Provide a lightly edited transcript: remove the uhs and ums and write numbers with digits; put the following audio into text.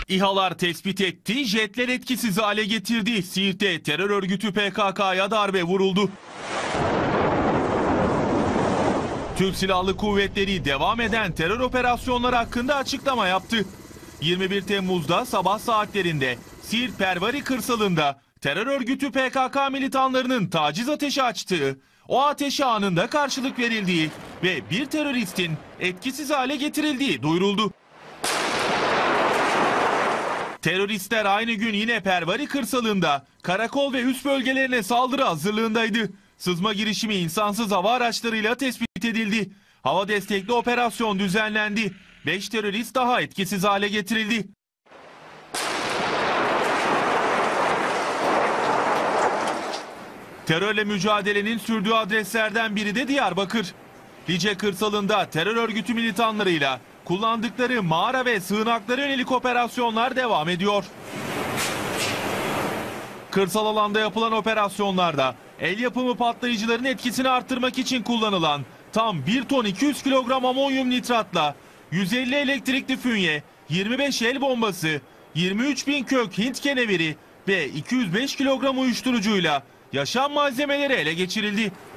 İHA'lar tespit etti, jetler etkisiz hale getirdi. Siirt'te terör örgütü PKK'ya darbe vuruldu. Türk Silahlı Kuvvetleri devam eden terör operasyonları hakkında açıklama yaptı. 21 Temmuz'da sabah saatlerinde Siirt Pervari kırsalında terör örgütü PKK militanlarının taciz ateşi açtığı, o ateşe anında karşılık verildiği ve bir teröristin etkisiz hale getirildiği duyuruldu. Teröristler aynı gün yine Pervari kırsalında karakol ve üst bölgelerine saldırı hazırlığındaydı. Sızma girişimi insansız hava araçlarıyla tespit edildi. Hava destekli operasyon düzenlendi. 5 terörist daha etkisiz hale getirildi. Terörle mücadelenin sürdüğü adreslerden biri de Diyarbakır. Lice kırsalında terör örgütü militanlarıyla kullandıkları mağara ve sığınaklara yönelik operasyonlar devam ediyor. Kırsal alanda yapılan operasyonlarda el yapımı patlayıcıların etkisini arttırmak için kullanılan tam 1 ton 200 kilogram amonyum nitratla 150 elektrikli fünye, 25 el bombası, 23 bin kök Hint keneviri ve 205 kilogram uyuşturucuyla yaşam malzemeleri ele geçirildi.